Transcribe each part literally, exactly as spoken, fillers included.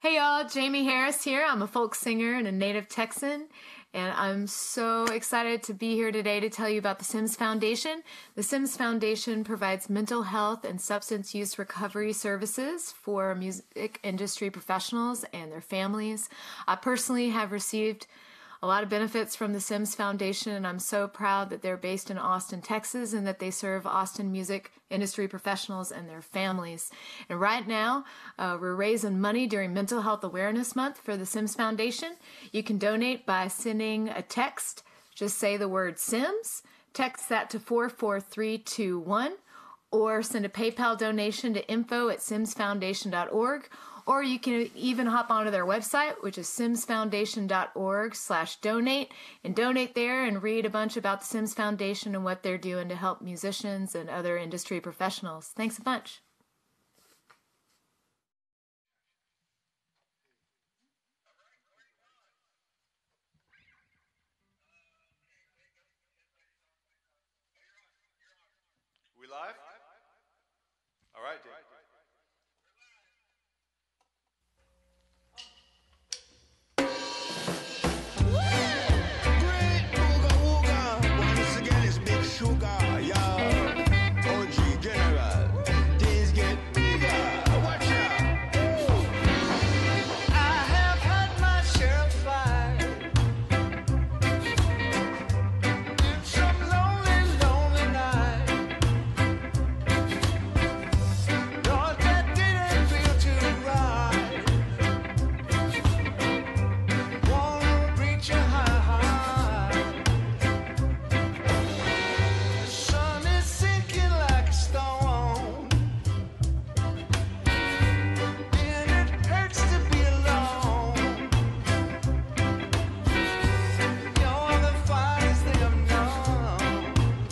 Hey y'all, Jamie Harris here. I'm a folk singer and a native Texan, and I'm so excited to be here today to tell you about the SIMS Foundation. The SIMS Foundation provides mental health and substance use recovery services for music industry professionals and their families. I personally have received a lot of benefits from the SIMS Foundation, and I'm so proud that they're based in Austin, Texas, and that they serve Austin music industry professionals and their families. And right now, uh, we're raising money during Mental Health Awareness Month for the SIMS Foundation. You can donate by sending a text. Just say the word SIMS, text that to four four three two one, or send a PayPal donation to info at sims foundation dot org. Or you can even hop onto their website, which is sims foundation dot org slash donate, and donate there and read a bunch about the SIMS Foundation and what they're doing to help musicians and other industry professionals. Thanks a bunch. We live? All right, Dan. Sugar, yeah, O G General, things get bigger, watch out. I have had my share of fire in some lonely, lonely night. Lord, that didn't feel too right. Wanna reach a high, high. Sun is sinking like a stone, and it hurts to be alone. You're the finest thing I've known.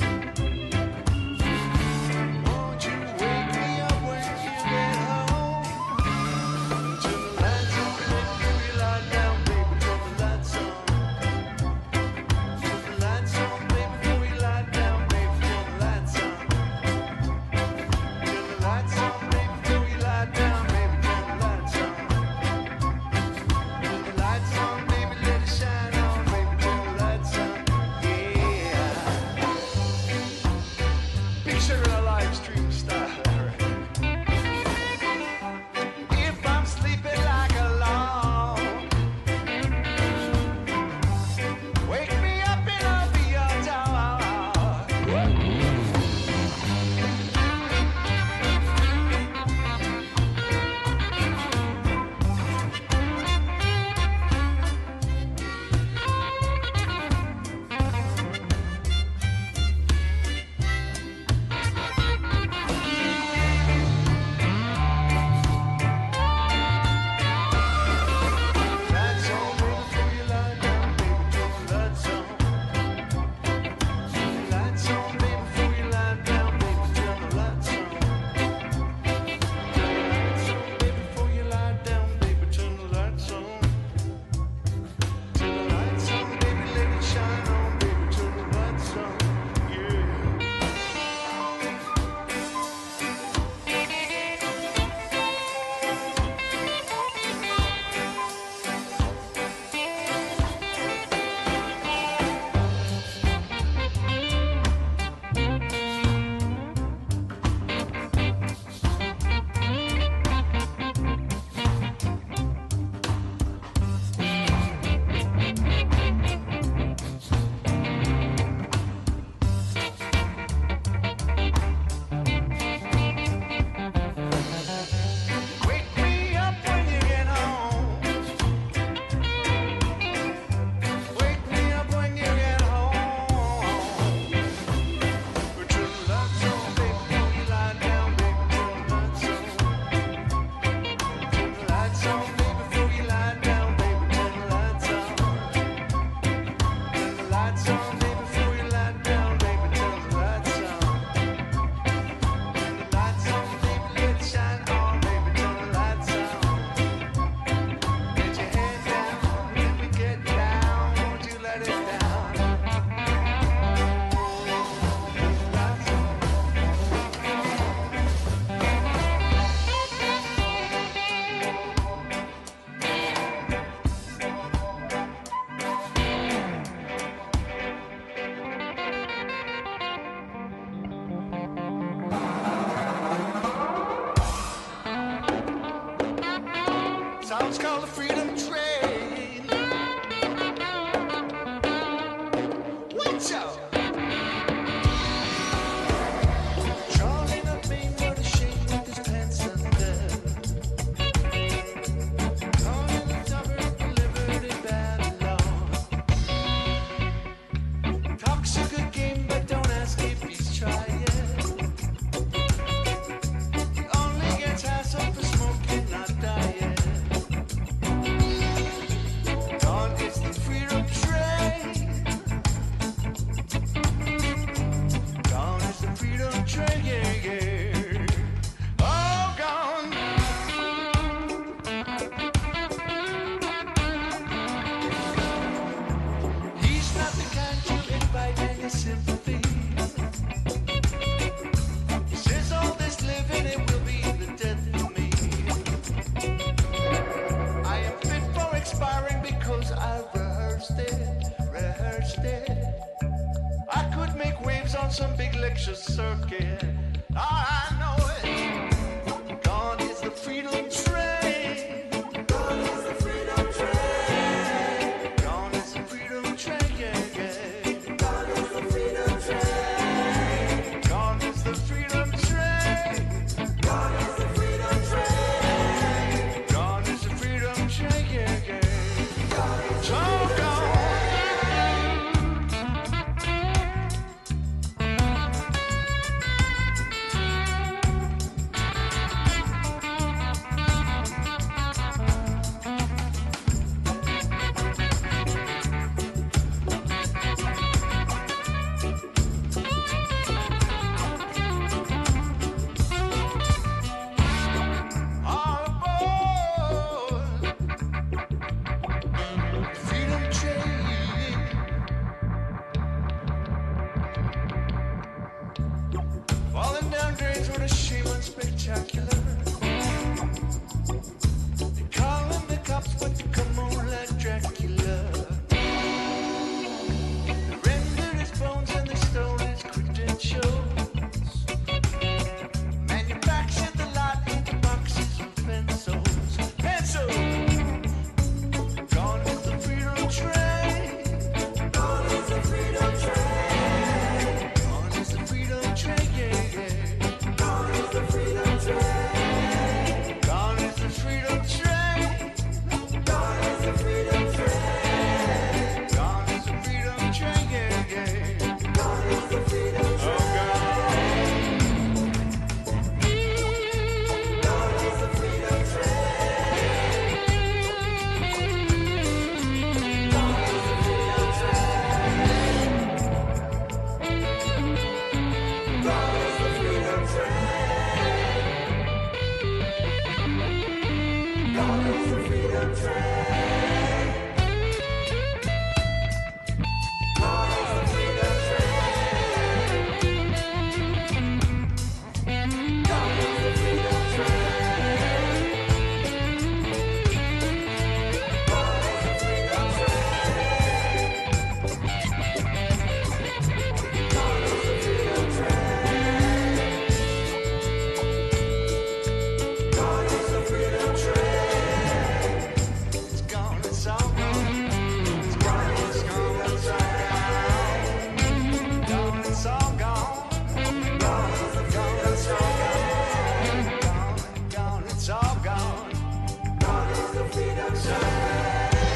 Won't you wake me up when you get home? Turn the lights on, baby, we lie down, baby, turn the lights on. Turn the lights on, baby, before we lie down, baby, turn the lights on. Turn the lights on, baby, before we lie down, baby, turn the lights on. Turn the lights on, baby, let it shine on, baby, turn the lights on. Yeah. Big Sugar live stream style. If I'm sleeping like a log, wake me up and I'll be your dog. Lights on, baby, before you lie down, baby, turn the lights on. Turn the lights on, baby, before you lie down, baby, turn the lights on. Turn the lights on, baby, before you lie down, baby, turn the lights on. Turn the lights on, baby, let it shine on, baby, turn the lights on. Yeah. Wake me up when you get home. Wake me up when you get home. Turn the lights on, baby, before you lie down, baby, turn the lights on. Turn the lights on, baby, before you lie down, baby, turn the lights on. Turn the lights on, baby, before you lie down, baby, turn the lights on. Turn the lights on, baby, let it shine on, baby, turn the lights on. Get your head down, let me get down, won't you let it down? Lights on. some big lecture circuit. I know it. Gone is the freedom train. Gone is the freedom train. Gone is the freedom train. Yeah, yeah. Gone is the freedom train. Gone is the freedom train. Gone is the freedom train. Gone is the freedom train. Yeah, yeah. So gone. All aboard. Freedom train. Falling down drains with a shame unspectacular. They calling the cops, but they come on like Dracula. They rendered his bones and they stole his credentials. Manufactured the lot into boxes of pencils. Pencils! Gone is the freedom train. Gone is the freedom train. Gone is the freedom train, yeah, yeah. Gone is the freedom train. Gone is the freedom train. Gone is the freedom train. Gone is the freedom train, yeah, yeah. Gone is the freedom train. Oh, gone is the freedom It's gone, it's all gone. It's gone, it's gone, it's all gone. Gone, it's all gone. Gone, it's gone, it's all gone. Gone, gone, it's all gone. Gone is the freedom train.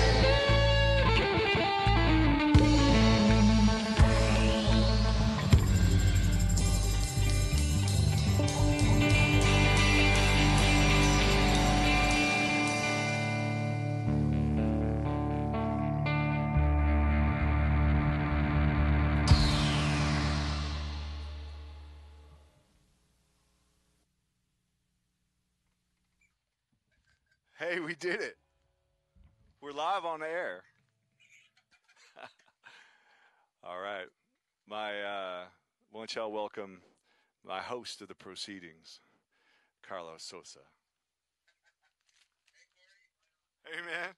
Hey, we did it. We're live on air. All right. My, uh, won't y'all welcome my host of the proceedings, Carlos Sosa. Hey, man.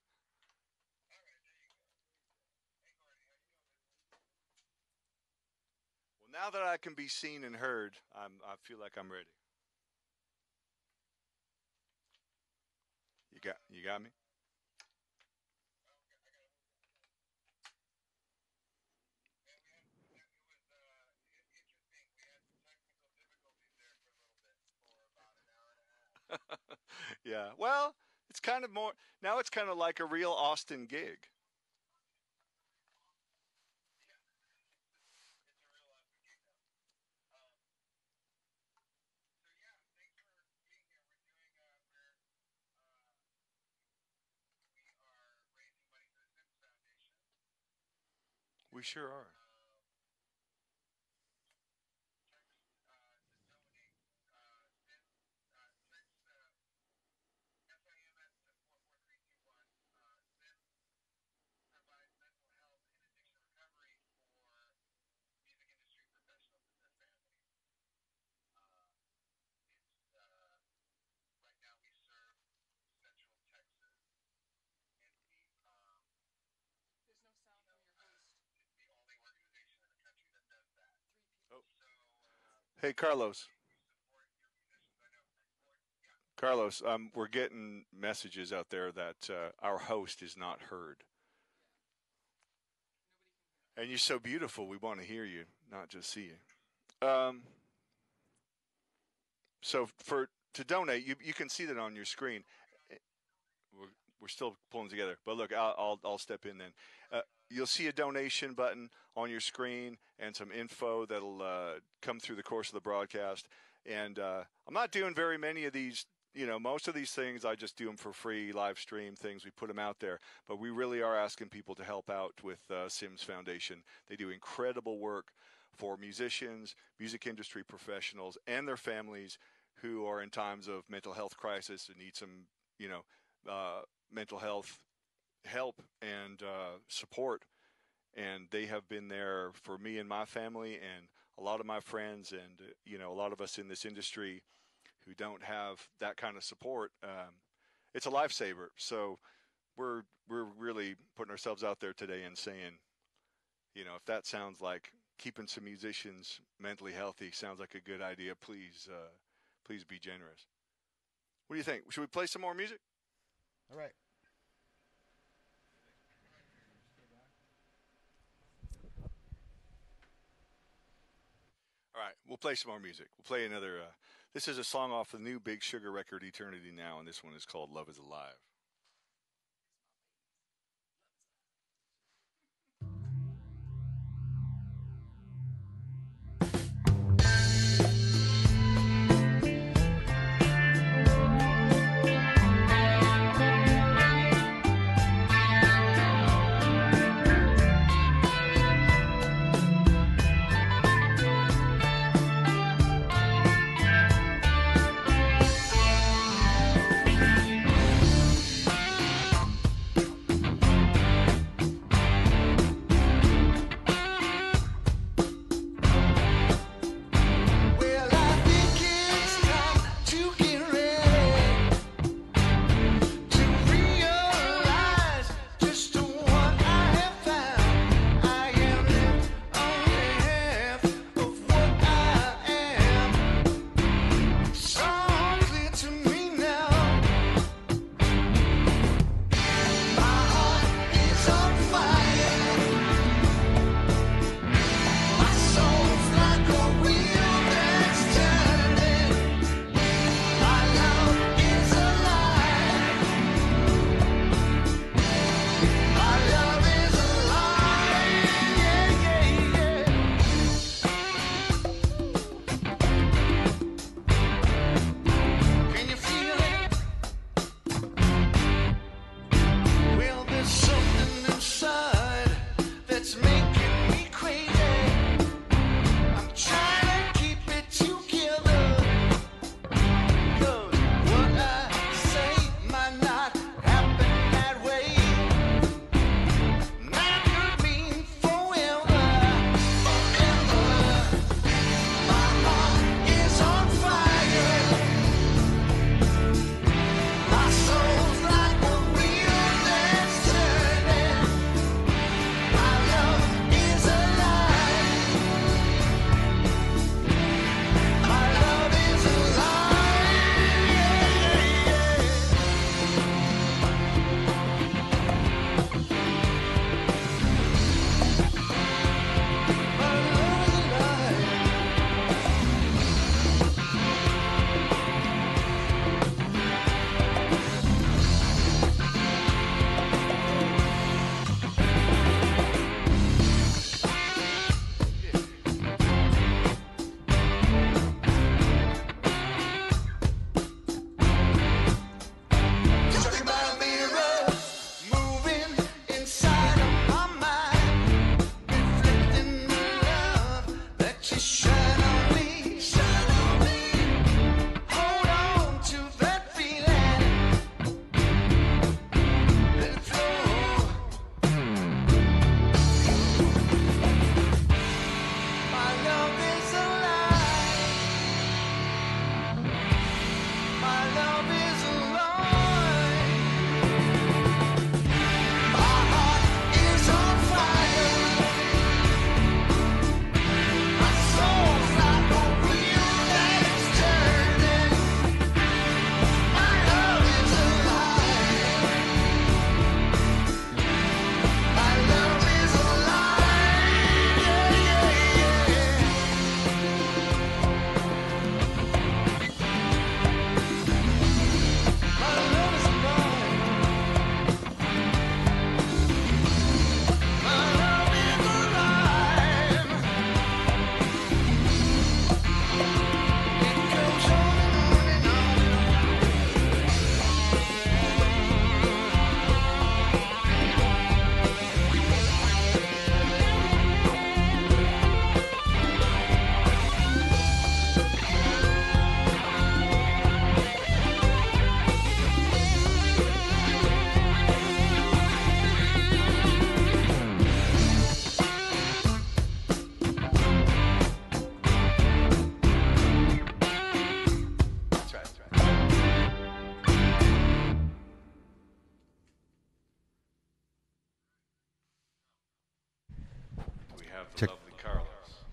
Well, now that I can be seen and heard, I'm, I feel like I'm ready. You got, you got me? Yeah. Well, it's kind of more now. It's kind of like a real Austin gig. We sure are. Hey, Carlos. Carlos, um, we're getting messages out there that uh, our host is not heard. And you're so beautiful, we want to hear you, not just see you. Um, so for to donate, you you can see that on your screen. We're, we're still pulling together, but look, I'll I'll, I'll step in then. Uh, you'll see a donation button on your screen and some info that'll uh, come through the course of the broadcast. And uh, I'm not doing very many of these. You know, most of these things I just do them for free, live stream things. We put them out there, but we really are asking people to help out with uh, Sims Foundation. They do incredible work for musicians, music industry professionals, and their families who are in times of mental health crisis and need some, you know, uh, mental health help and uh, support. And they have been there for me and my family and a lot of my friends and, uh, you know, a lot of us in this industry who don't have that kind of support. Um, it's a lifesaver. So we're we're really putting ourselves out there today and saying, you know, if that sounds like keeping some musicians mentally healthy sounds like a good idea, please uh, please be generous. What do you think? Should we play some more music? All right. All right, we'll play some more music. We'll play another. Uh, this is a song off the new Big Sugar record, Eternity Now, and this one is called Love is Alive. have the Check. lovely Carlos.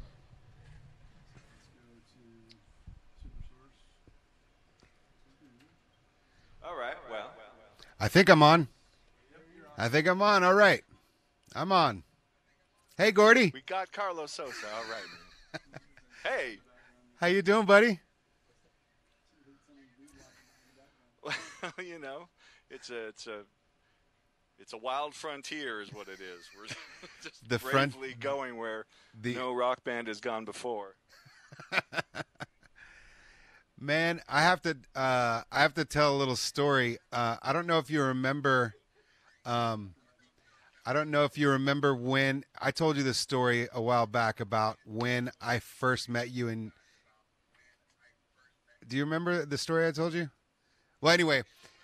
All right, well. I think I'm on. I think I'm on. All right. I'm on. Hey, Gordy. We got Carlos Sosa. All right. Hey. How you doing, buddy? Well, you know, it's a it's a it's a wild frontier, is what it is. We're just The front- bravely going where The- no rock band has gone before. Man, I have to uh, I have to tell a little story. Uh, I don't know if you remember. Um, I don't know if you remember when I told you this story a while back about when I first met you. And do you remember the story I told you? Well, anyway,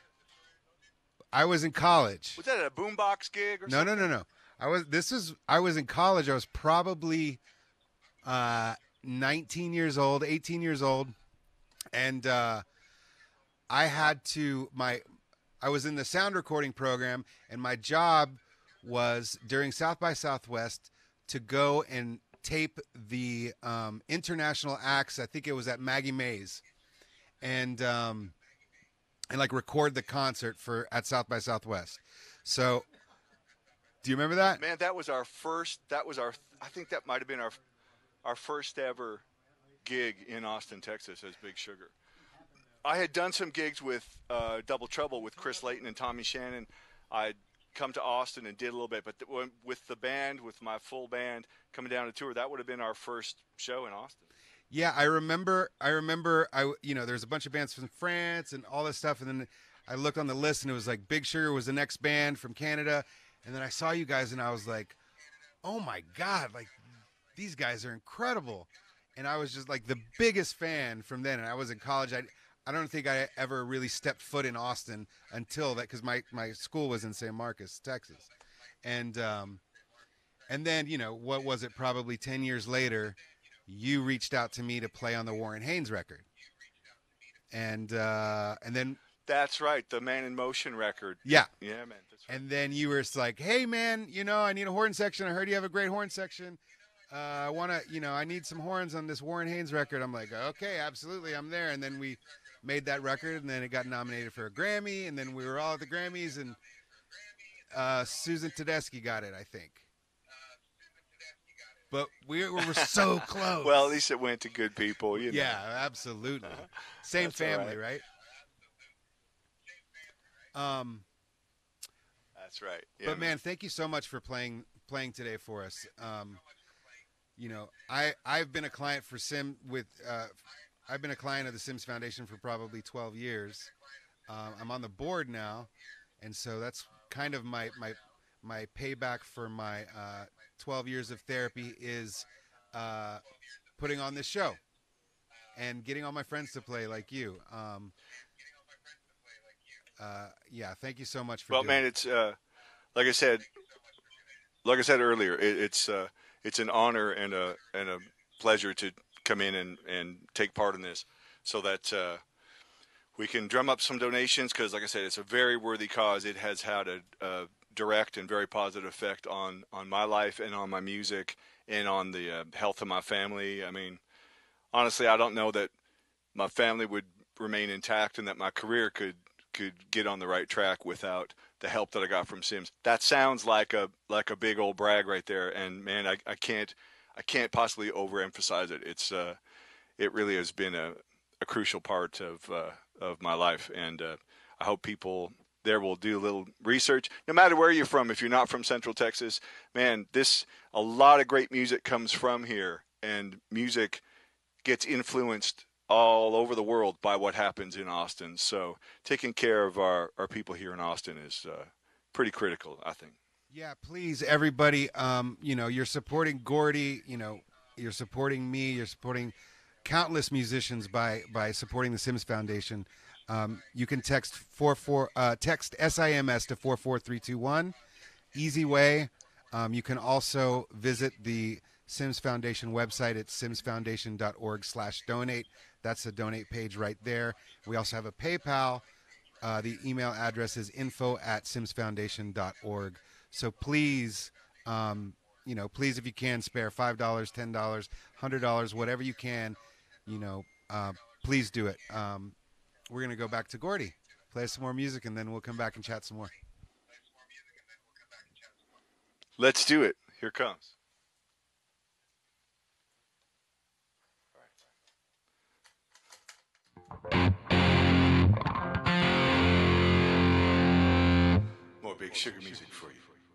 I was in college. Was that at a boombox gig or No, something? no, no, no. I was. This is. I was in college. I was probably uh, nineteen years old, eighteen years old, and uh, I had to. My. I was in the sound recording program, and my job was during South by Southwest to go and tape the um, international acts. I think it was at Maggie Mays, and um, and like record the concert for at South by Southwest. So. Do you remember that? Man, that was our first. That was our. I think that might have been our, our first ever gig in Austin, Texas, as Big Sugar. I had done some gigs with uh, Double Trouble with Chris Layton and Tommy Shannon. I'd come to Austin and did a little bit, but th- with the band, with my full band coming down to tour, that would have been our first show in Austin. Yeah, I remember. I remember. I you know, there's a bunch of bands from France and all this stuff, and then I looked on the list, and it was like Big Sugar was the next band from Canada. And then I saw you guys, and I was like, "Oh my God! Like, these guys are incredible!" And I was just like the biggest fan from then. And I was in college. I, I don't think I ever really stepped foot in Austin until that, because my, my school was in San Marcos, Texas. And um, and then you know what was it? Probably ten years later, you reached out to me to play on the Warren Haynes record. And uh, and then. That's right, the Man in Motion record. Yeah. Yeah, man. That's right. And then you were just like, "Hey, man, you know, I need a horn section. I heard you have a great horn section. Uh, I want to, you know, I need some horns on this Warren Haynes record." I'm like, "Okay, absolutely, I'm there." And then we made that record, and then it got nominated for a Grammy, and then we were all at the Grammys, and uh, Susan Tedeschi got it, I think. But we were so close. Well, at least it went to good people, you know. Yeah, absolutely. Same That's all family, right. right? Um. That's right. Yeah, But man, thank you so much for playing playing today for us. Um, you know, I I've been a client for Sim with uh, I've been a client of the Sims Foundation for probably twelve years. Uh, I'm on the board now, and so that's kind of my my my payback for my uh, twelve years of therapy is uh, putting on this show and getting all my friends to play like you. Um, uh, yeah, thank you so much for. Well, doing man, it. it's uh, like I said, like I said earlier, it, it's uh, it's an honor and a and a pleasure to come in and, and take part in this, so that uh, we can drum up some donations. Because, like I said, it's a very worthy cause. It has had a, a direct and very positive effect on on my life and on my music and on the uh, health of my family. I mean, honestly, I don't know that my family would remain intact and that my career could. could get on the right track without the help that I got from Sims. That sounds like a like a big old brag right there, and man, I, I can't I can't possibly overemphasize it. It's uh, it really has been a, a crucial part of uh, of my life, and uh, I hope people there will do a little research. No matter where you're from, if you're not from Central Texas, man, this a lot of great music comes from here, and music gets influenced all over the world by what happens in Austin. So taking care of our, our people here in Austin is uh, pretty critical, I think. Yeah, please, everybody. Um, you know, you're supporting Gordy. You know, you're supporting me. You're supporting countless musicians by by supporting the Sims Foundation. Um, you can text four four uh, text S I M S to four four three two one. Easy way. Um, you can also visit the Sims Foundation website at sims foundation dot org slash donate. That's the donate page right there. We also have a PayPal. Uh, the email address is info at sims foundation dot org. So please, um, you know, please, if you can, spare five dollars, ten dollars, one hundred dollars, whatever you can, you know, uh, please do it. Um, we're going to go back to Gordy, play some more music, and then we'll come back and chat some more. Let's do it. Here it comes. More Big Sugar music for you.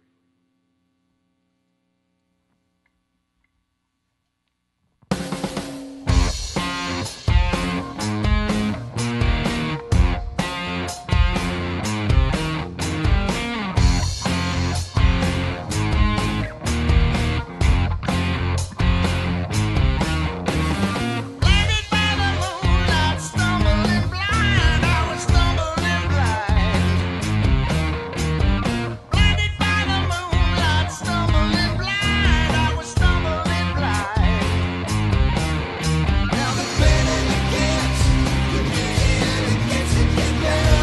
Blinded by the moonlight, stumbling blind, I was stumbling blind. Blinded by the moonlight, stumbling blind, I was stumbling blind. Now the better it gets, the easier it gets to get better.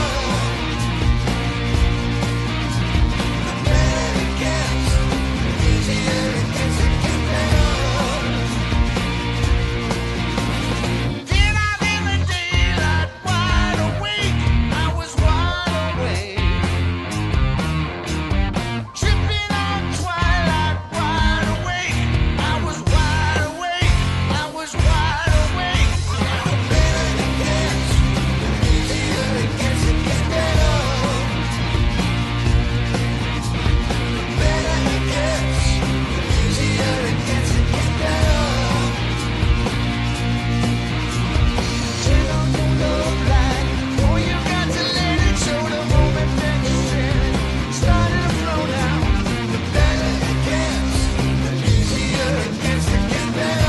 The better it gets, the easier it gets to get better. Get out in the daylight, wide awake, I was wide awake. Tripping on twilight, wide awake, I was wide awake, I was wide awake. Now the better it gets, the easier it gets to get better. The better it gets, the easier it gets to get better. Turn on your love light. Oh, you got to let it show the moment that you feel it. Starting to flow now. The better it gets, the easier it gets to get better.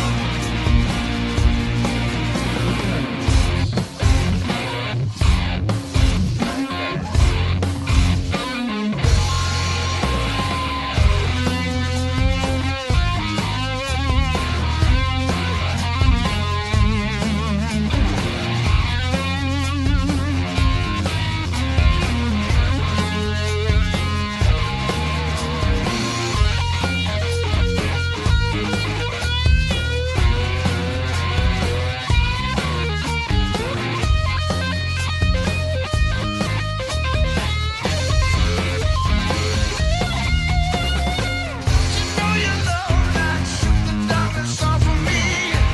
You know your love light shook the darkness off of me.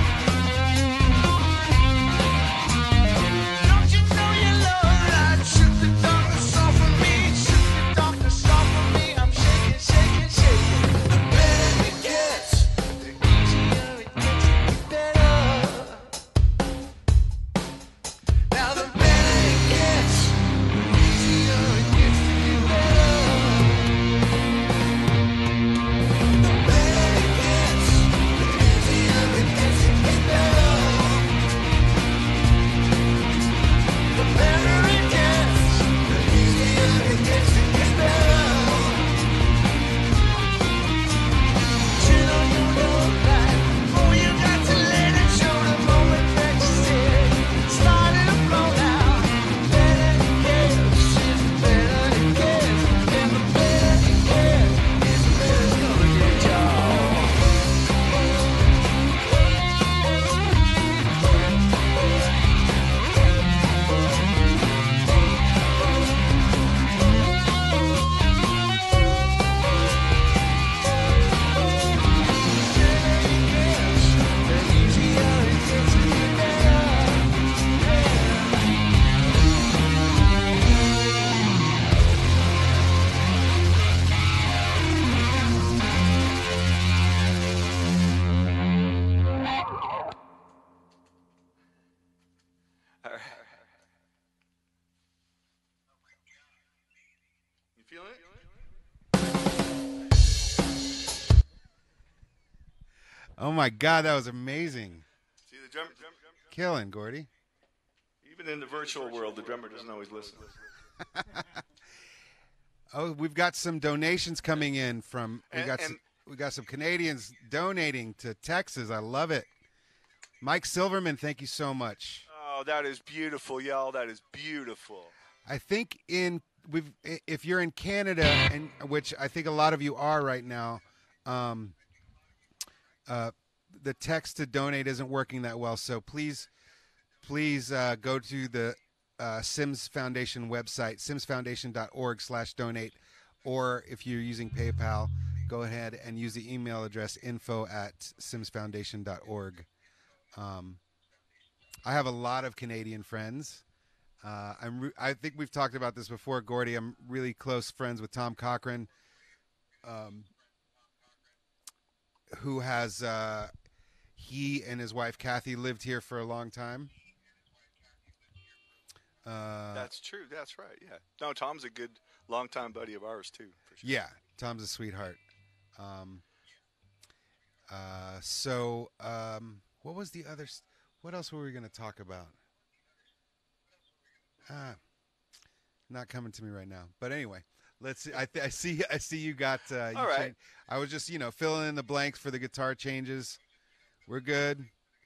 Don't you know your love light shook the darkness off of me? Shook the darkness off of me. I'm shaking, shaking, shaking. The better it gets, the easier it gets to get better. Now the better it gets, the easier it gets to get better. The better it gets, the easier it gets to get better. The better it gets, the easier it gets to get better. Turn on your love light. Oh, you got to let it show the moment that you see it. Starting to flow now. The better it gets, the better it gets, and the better it gets, is the better it's gonna get, y'all. The easier it gets to get better. All right. You feeling it? Oh my God, that was amazing. See the drum? Killing, Gordy. Even in the virtual world, the drummer doesn't always listen. Oh, we've got some donations coming in from we And- got and- some, we got some Canadians donating to Texas. I love it. Mike Silverman, thank you so much. Oh, that is beautiful, y'all. That is beautiful. I think in we've if you're in Canada, and which I think a lot of you are right now, um, uh, the text to donate isn't working that well. So please, please uh, go to the uh, Sims Foundation website, sims foundation dot org slash donate, or if you're using PayPal, go ahead and use the email address info at sims foundation dot org. Um, I have a lot of Canadian friends. Uh, I'm re- I think we've talked about this before, Gordy. I'm really close friends with Tom Cochran, um, who has uh, he and his wife Kathy lived here for a long time. Uh, That's true. That's right. Yeah. No, Tom's a good longtime buddy of ours too. For sure. Yeah, Tom's a sweetheart. Um, uh, so, um, what was the other? s- What else were we going to talk about? Ah, not coming to me right now. But anyway, let's see. I, th- I see. I see you got. Uh, you All right. changed- I was just, you know, filling in the blanks for the guitar changes. We're good.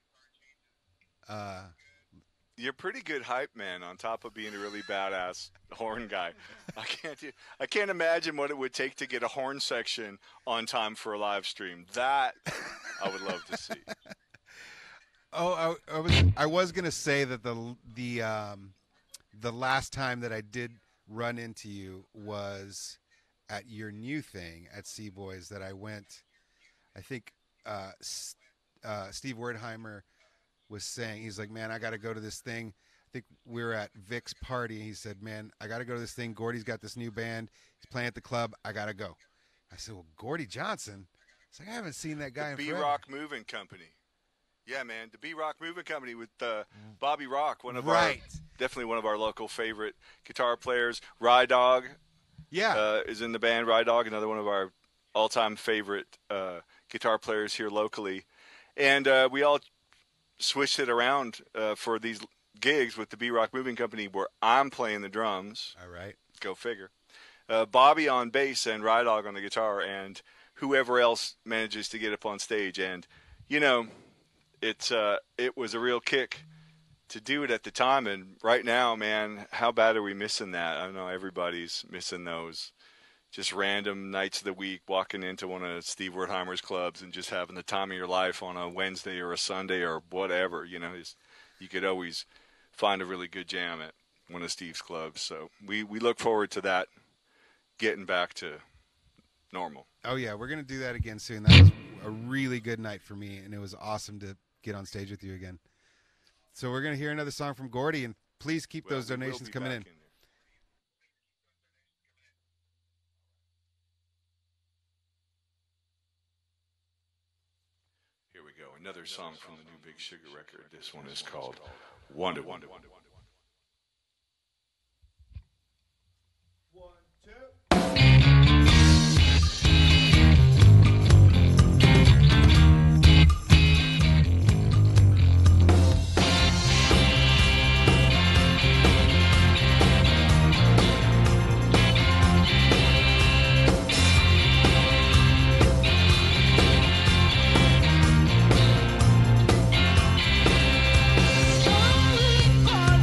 Uh, You're a pretty good hype man on top of being a really badass horn guy. I can't do, I can't imagine what it would take to get a horn section on time for a live stream. That I would love to see. oh, I, I was. I was going to say that the the um, the last time that I did run into you was at your new thing at Sea Boys that I went. I think uh, S- uh, Steve Wertheimer was saying, he's like, man, I got to go to this thing. I think we were at Vic's party. He said, man, I got to go to this thing. Gordy's got this new band. He's playing at the club. I got to go. I said, well, Gordy Johnson? It's like, I haven't seen that guy in B forever. Rock Moving Company. Yeah, man, the B Rock Moving Company with uh, Bobby Rock, one of Right. our definitely one of our local favorite guitar players. Rye Dog Yeah. uh, is in the band. Rye Dog, another one of our all-time favorite uh, guitar players here locally, and uh, we all switched it around uh, for these gigs with the B Rock Moving Company, where I'm playing the drums. All right. Go figure. Uh, Bobby on bass and Rye Dog on the guitar, and whoever else manages to get up on stage. And you know, it's uh, it was a real kick to do it at the time. And right now, man, how bad are we missing that? I know everybody's missing those. Just random nights of the week, walking into one of Steve Wertheimer's clubs and just having the time of your life on a Wednesday or a Sunday or whatever. You know, it's, you could always find a really good jam at one of Steve's clubs. So we, we look forward to that getting back to normal. Oh, yeah, we're going to do that again soon. That was a really good night for me, and it was awesome to get on stage with you again. So we're going to hear another song from Gordy, and please keep Well, those we will donations be coming back in. there. Here we go. Another song from the new Big Sugar record. This one is called Wonder Wonder. Falling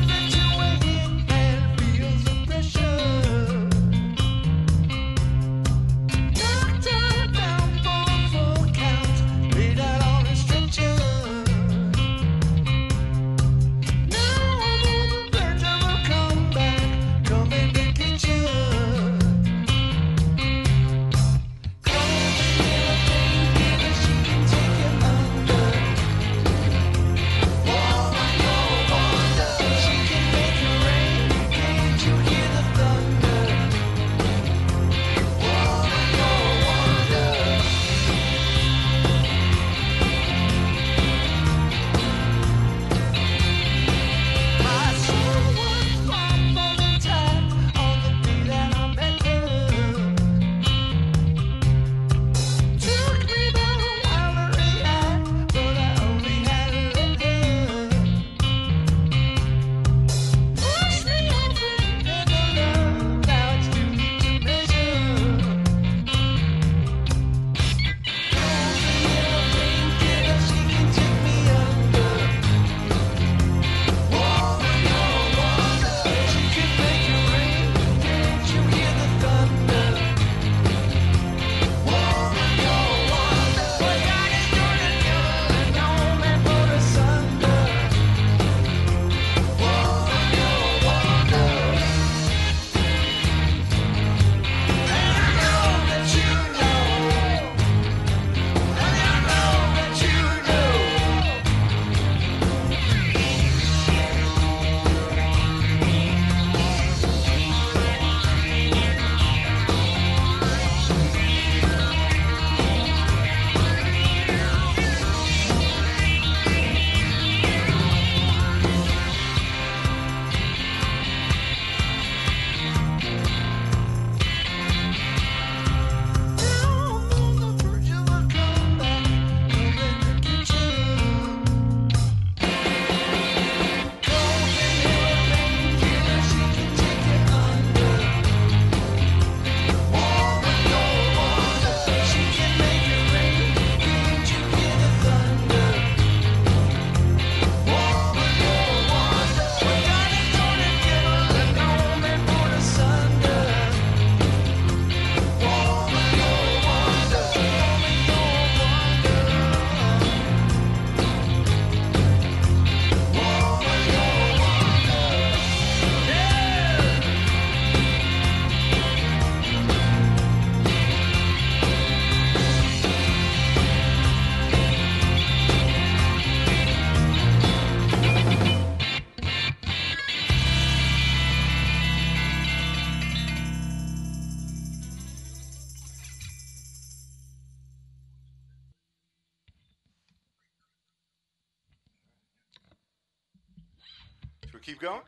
we keep going?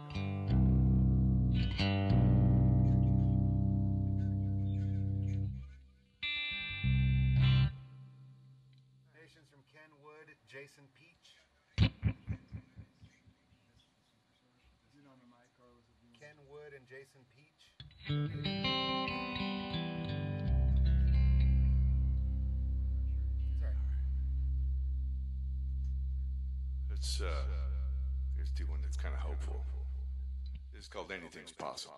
Nations from Ken Wood, Jason Peach. Ken Wood and Jason Peach. Sorry. Let's uh, let's do one that's kind of hopeful. This is called Anything's Possible.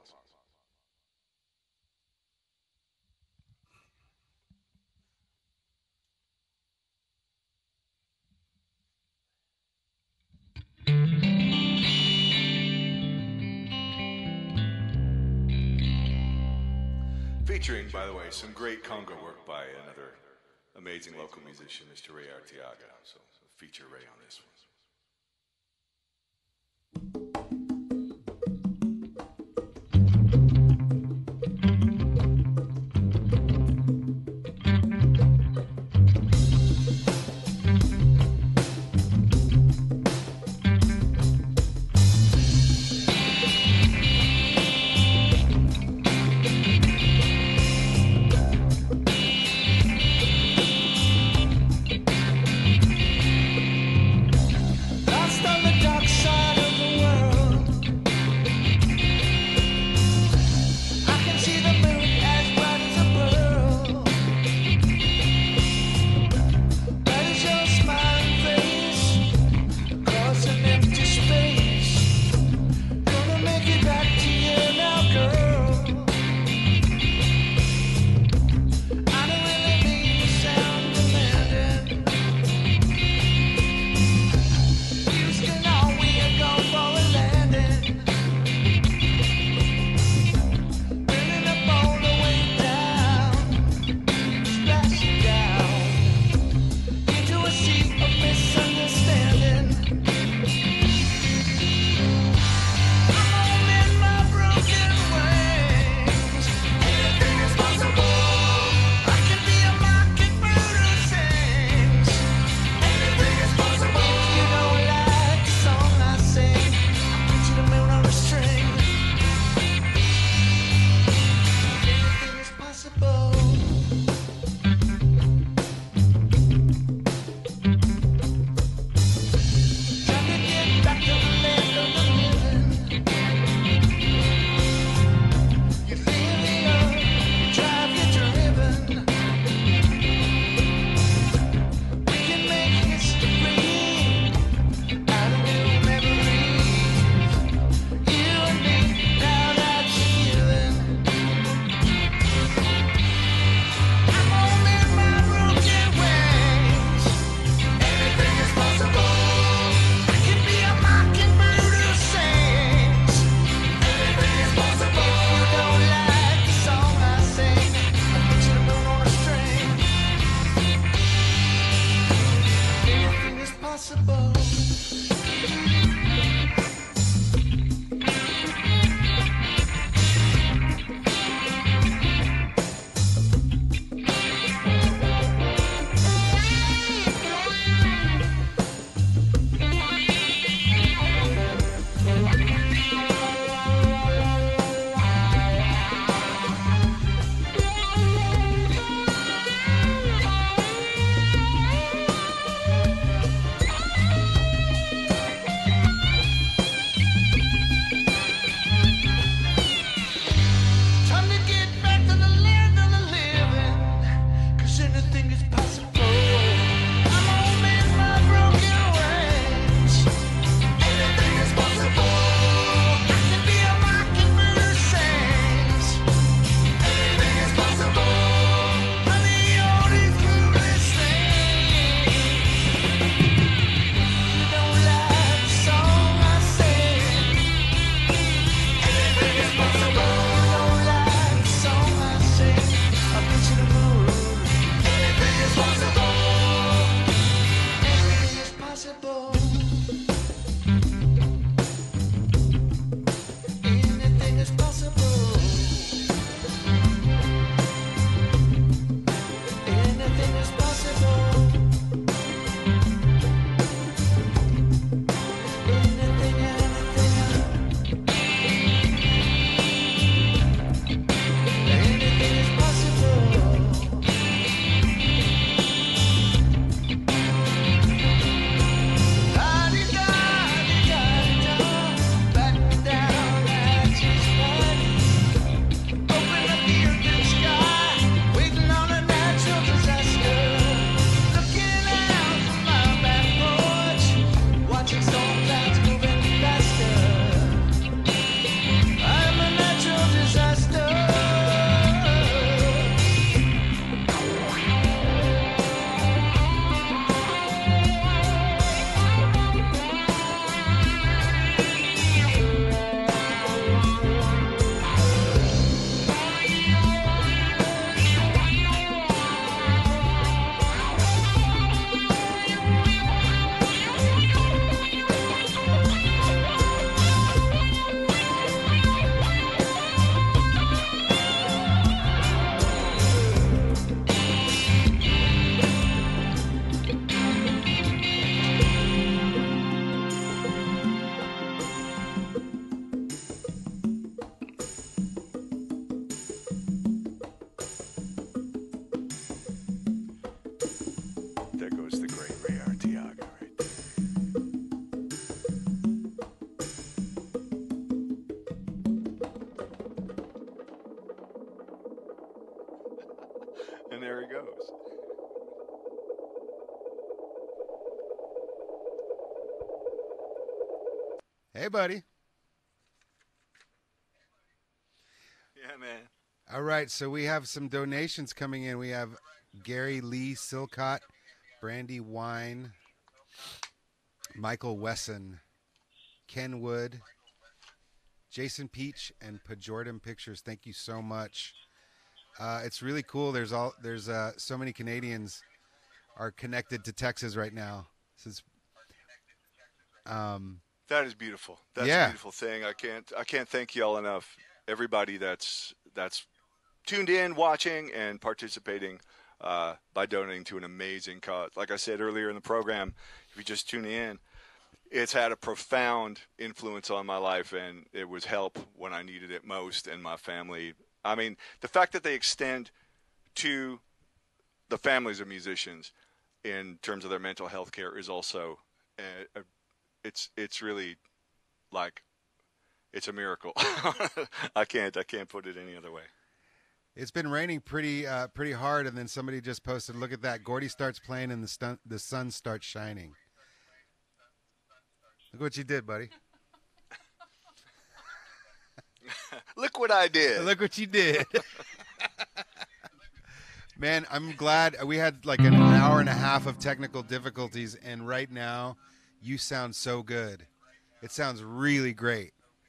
Featuring, by the way, some great conga work by another amazing local musician, Mister Ray Arteaga. So, feature Ray on this one. Lost on the dark side of the world. I can see the moon as bright as a pearl. That is your smiling face across an empty space. Gonna make it back to you now, girl. I don't really mean to sound demanding. Houston, all we are going for a landing. Bringing up all the way down, splashing down into a sea of misunderstanding. I'm home in my broken wings. Anything is possible. I can be a mockingbird who sings. Anything is possible. If you don't like the song I sing, I'll put you the moon on a string. Anything is possible. Time to get back to the land of the living. You live the earth, you drive the driven. We can make history out of new memories. You and me, now that's a feeling. I'm home in my broken wings. Anything is possible. I can be a mockingbird who sings. Anything is possible. If you don't like the song I sing, I'll put you the moon on a string. Anything is possible. Hey, buddy. Yeah, man. All right, so we have some donations coming in. We have Gary Lee Silcott, Brandy Wine, Michael Wesson, Ken Wood, Jason Peach, and Pajordan Pictures. Thank you so much. Uh, it's really cool. There's all there's uh, so many Canadians are connected to Texas right now. Since um, That is beautiful. That's Yeah. a beautiful thing. I can't I can't thank y'all enough. Everybody that's that's tuned in, watching, and participating uh, by donating to an amazing cause. Like I said earlier in the program, if you just tune in, it's had a profound influence on my life, and it was help when I needed it most, and my family. I mean, the fact that they extend to the families of musicians in terms of their mental health care is also, uh, it's it's really like, it's a miracle. I can't I can't put it any other way. it's been raining pretty uh, pretty hard, and then somebody just posted, "Look at that! Gordy starts playing, and the stun- the sun starts shining." Look what you did, buddy. Look what I did. Look what you did. Man, I'm glad we had like an hour and a half of technical difficulties, and right now you sound so good. It sounds really great.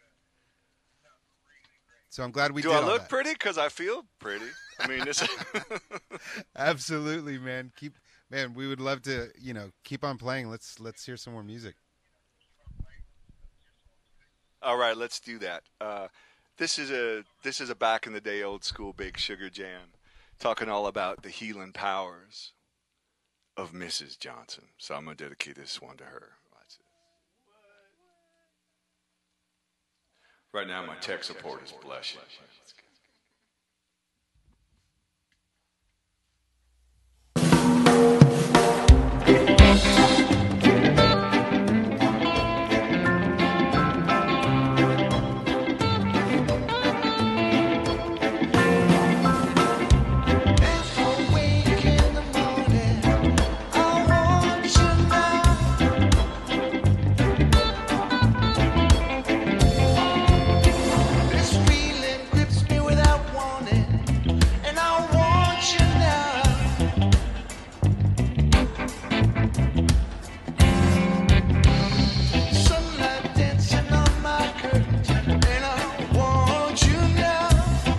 So I'm glad we Do did I all look that. pretty? Because I feel pretty. I mean, this. Absolutely, man. Keep, man. We would love to, you know, keep on playing. Let's let's hear some more music. All right, let's do that. Uh, this is a this is a back in the day old school Big Sugar jam, talking all about the healing powers of Missus Johnson. So I'm gonna dedicate this one to her. Watch it. Right now, my tech support is blushing. If I wake in the morning, I want you now. This feeling grips me without warning, and I want you now. Sunlight dancing on my curtains, and I want you now.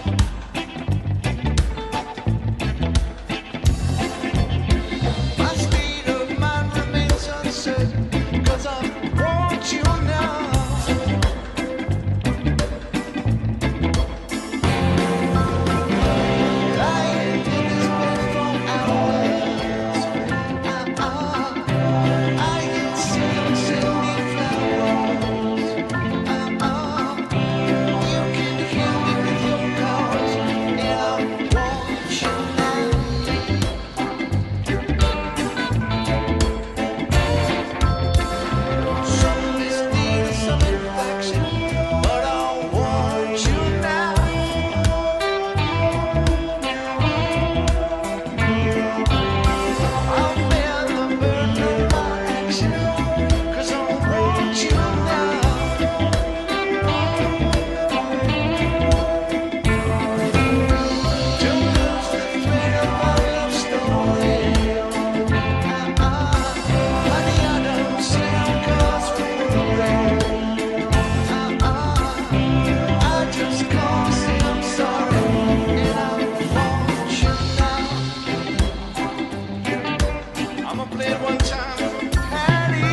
My state of mind remains uncertain, 'cause I want you now. Lying in this bed for hours, I, I, I can see you send me flowers. I, I, you can hear me with your calls, and I want you now. Some misdeed, some infection, but I want you now. I'll bear the burden of my action, 'cause I want you now. Don't lose the thread of our love story. Honey, I don't see how cause for worry. I just call to say I'm sorry, and I want you now. I'ma play it one time for Patty.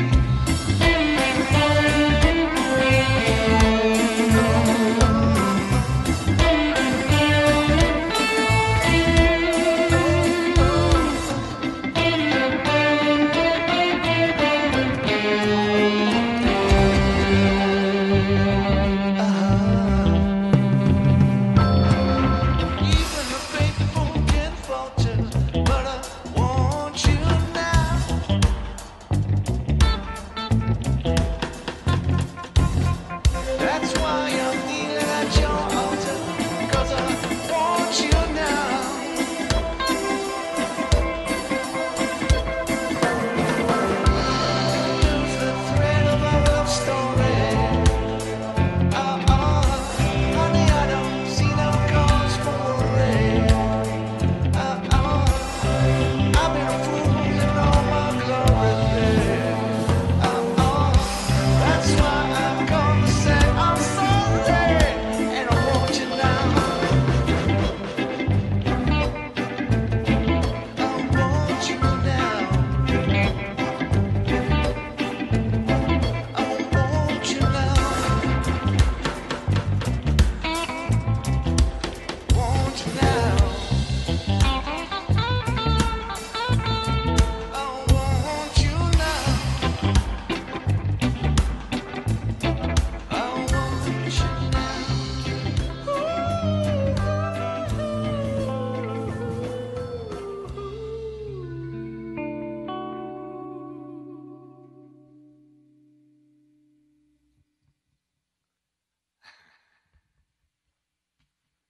Even the faithful can falter, but I want you now.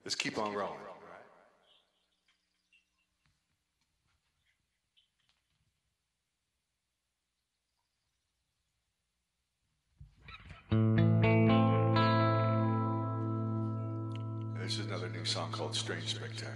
Let's keep on rolling. This is another new song called Strange Spectacular.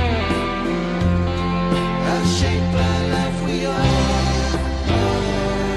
Shaped by life we are.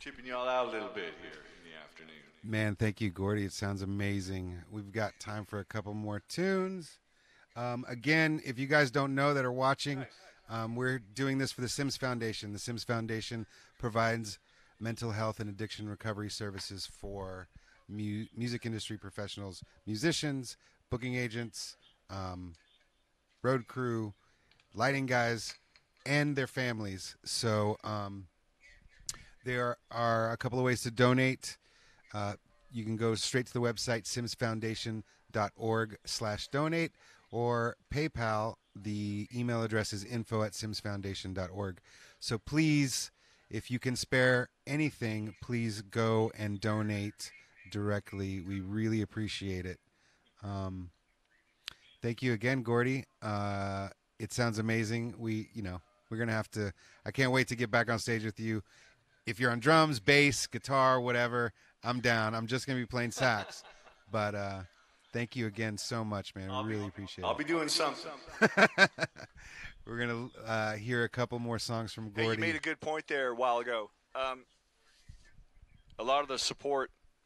Tipping y'all out a little bit here in the afternoon. Man, thank you, Gordy. It sounds amazing. We've got time for a couple more tunes. Um, again, if you guys don't know that are watching, um, we're doing this for the Sims Foundation. The Sims Foundation provides mental health and addiction recovery services for mu- music industry professionals, musicians, booking agents, um, road crew, lighting guys, and their families. So um, there are a couple of ways to donate. Uh, you can go straight to the website, simsfoundation.org slash donate, or PayPal. The email address is info at simsfoundation.org. So please, if you can spare anything, please go and donate directly. We really appreciate it. Um, thank you again, Gordy. Uh, it sounds amazing. We, you know, we're going to have to, I can't wait to get back on stage with you. If you're on drums, bass, guitar, whatever, I'm down. I'm just going to be playing sax. But uh, thank you again so much, man. We really appreciate I'll it. be doing something. We're going to uh, hear a couple more songs from Hey, Gordy. you made a good point there a while ago. Um, a lot of the support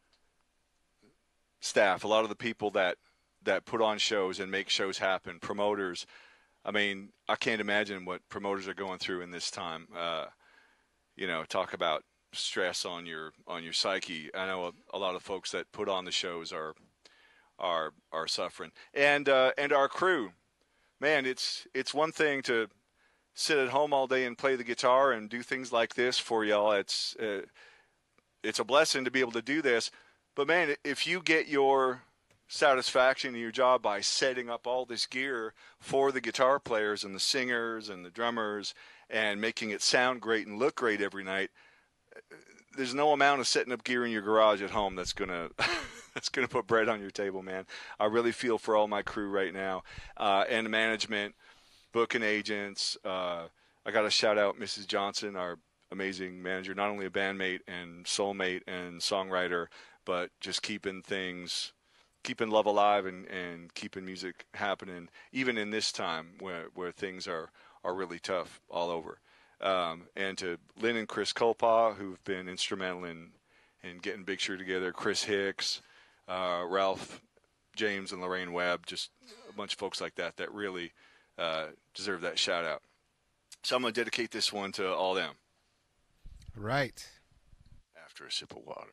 staff, a lot of the people that, that put on shows and make shows happen, promoters. I mean, I can't imagine what promoters are going through in this time. Uh, you know, talk about stress on your on your psyche. I know a, a lot of folks that put on the shows are are are suffering, and uh, and our crew, man, it's it's one thing to sit at home all day and play the guitar and do things like this for y'all. It's uh, it's a blessing to be able to do this, but man, if you get your satisfaction in your job by setting up all this gear for the guitar players and the singers and the drummers and making it sound great and look great every night, there's no amount of setting up gear in your garage at home that's gonna that's gonna put bread on your table, man. I really feel for all my crew right now, uh, and management, booking agents. Uh, I got to shout out Missus Johnson, our amazing manager, not only a bandmate and soulmate and songwriter, but just keeping things, keeping love alive and, and keeping music happening, even in this time where where things are. are really tough all over. Um, and to Lynn and Chris Kolpa, who've been instrumental in, in getting Big Sur together, Chris Hicks, uh, Ralph James and Lorraine Webb, just a bunch of folks like that that really uh, deserve that shout out. So I'm going to dedicate this one to all them. Right. After a sip of water.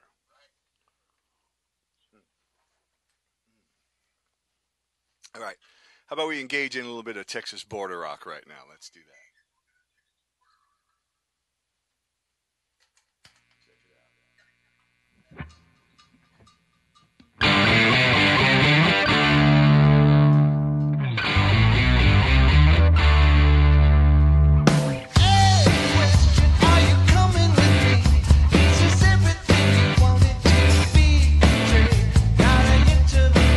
All right. How about we engage in a little bit of Texas border rock right now? Let's do that.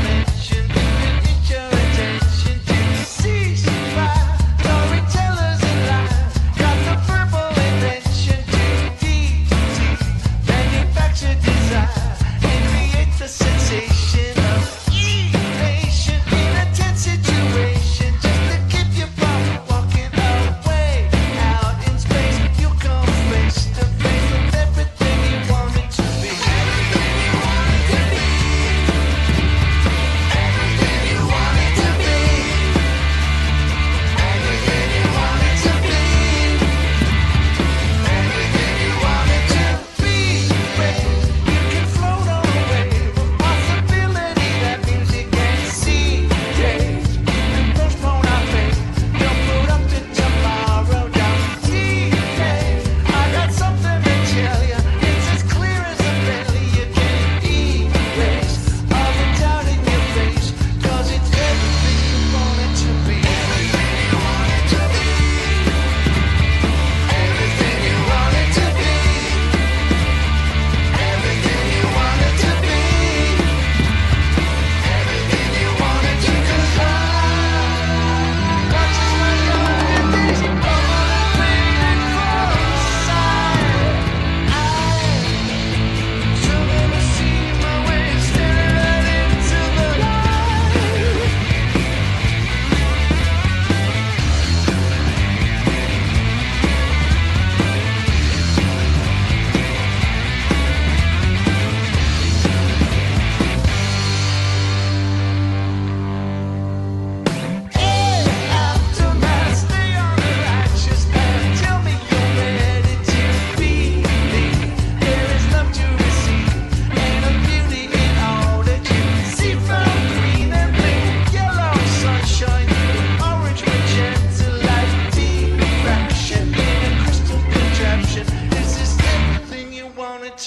Cease fire, storytellers.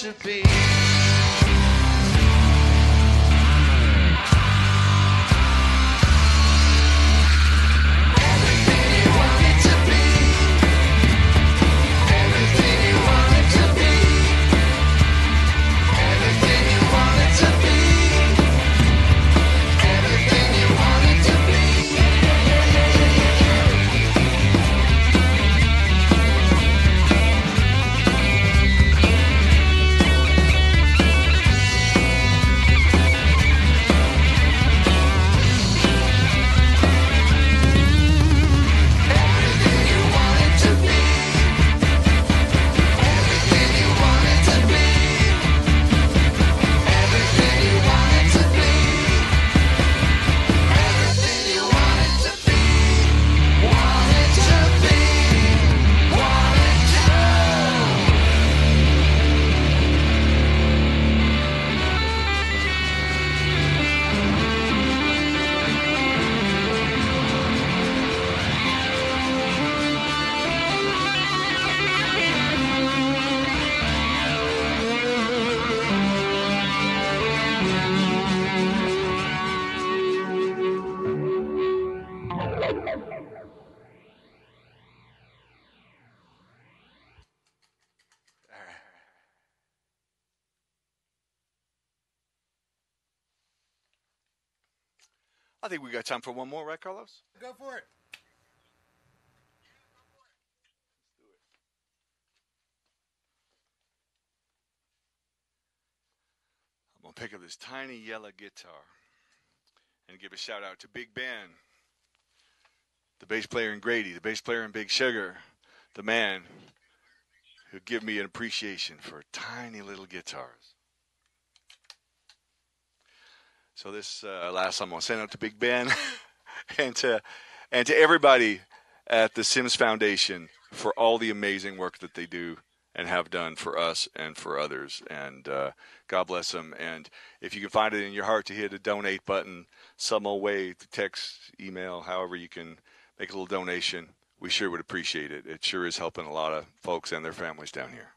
to be. Everything you wanted to be. Everything you wanted to be. Everything you wanted to be. Everything you wanted to be. Everything you wanted to be. Everything you wanted to be. Everything you wanted to be. Everything you wanted to be. Wanted to be. Wanted to. I think we got time for one more, right, Carlos? Go for it. I'm going to pick up this tiny yellow guitar and give a shout out to Big Ben, the bass player in Grady, the bass player in Big Sugar, the man who give me an appreciation for tiny little guitars. So this uh, last I'm going to send out to Big Ben and to and to everybody at the Sims Foundation for all the amazing work that they do and have done for us and for others. And uh, God bless them. And if you can find it in your heart to hit a donate button some old way, text, email, however you can make a little donation, we sure would appreciate it. It sure is helping a lot of folks and their families down here.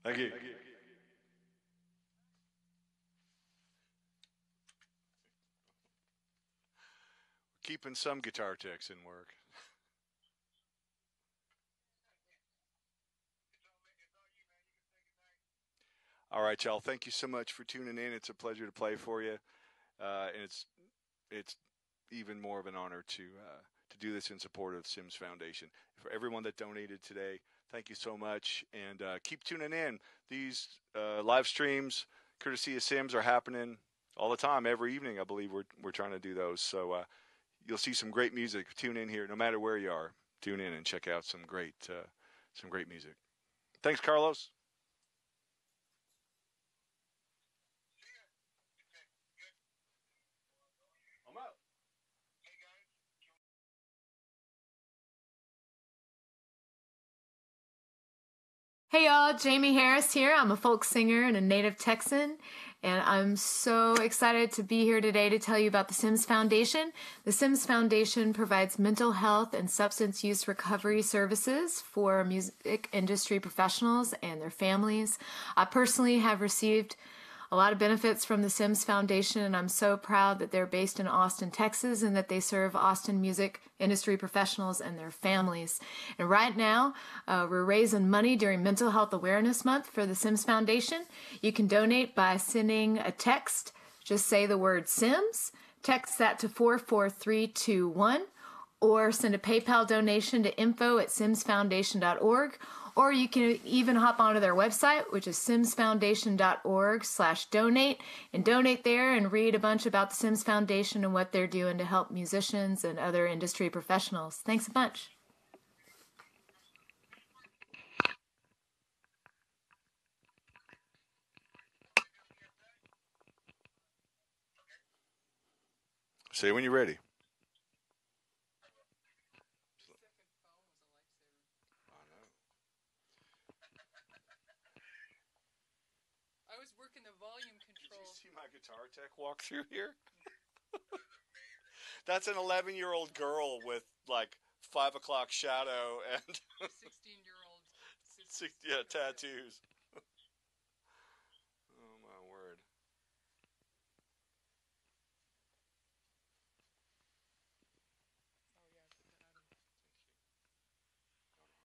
Thank you. Keeping some guitar techs in work. All right, y'all. Thank you so much for tuning in. It's a pleasure to play for you, uh, and it's it's even more of an honor to uh, to do this in support of Sims Foundation. For everyone that donated today, thank you so much, and uh, keep tuning in. These uh, live streams, courtesy of Sims, are happening all the time, every evening. I believe we're we're trying to do those. So uh, you'll see some great music. Tune in here, no matter where you are. Tune in and check out some great uh, some great music. Thanks, Carlos. I'm out. Hey y'all, Jamie Harris here. I'm a folk singer and a native Texan, and I'm so excited to be here today to tell you about the Sims Foundation. The Sims Foundation provides mental health and substance use recovery services for music industry professionals and their families. I personally have received a lot of benefits from the Sims Foundation, and I'm so proud that they're based in Austin, Texas, and that they serve Austin music industry professionals and their families. And right now, uh, we're raising money during Mental Health Awareness Month for the Sims Foundation. You can donate by sending a text. Just say the word Sims, text that to four four three two one, or send a PayPal donation to info at sims foundation dot org. Or you can even hop onto their website, which is sims foundation dot org slash donate, and donate there and read a bunch about the Sims Foundation and what they're doing to help musicians and other industry professionals. Thanks a bunch. Say when you're ready. I was working the volume Did you control. see my guitar tech walk through here? That's an eleven-year-old girl with like five o'clock shadow and sixteen year old six, yeah tattoos.